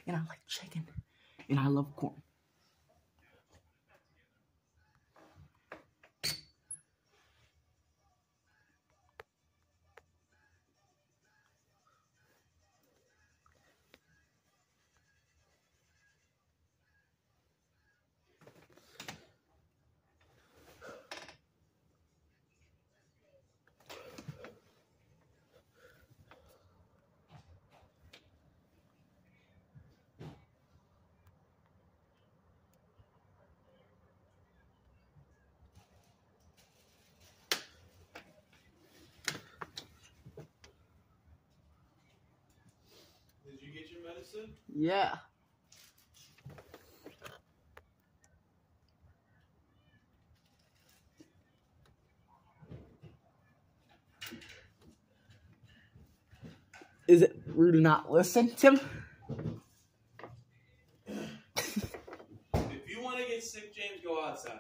and I like chicken, and I love corn. Did you get your medicine? Yeah. Is it rude to not listen, Tim? If you want to get sick, James, go outside.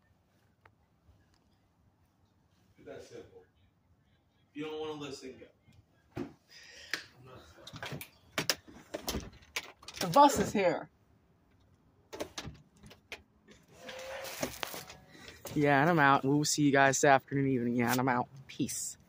It's that simple. If you don't want to listen, go. I'm not sorry. The bus is here. Yeah, and I'm out. We'll see you guys this afternoon, evening. Yeah, and I'm out. Peace.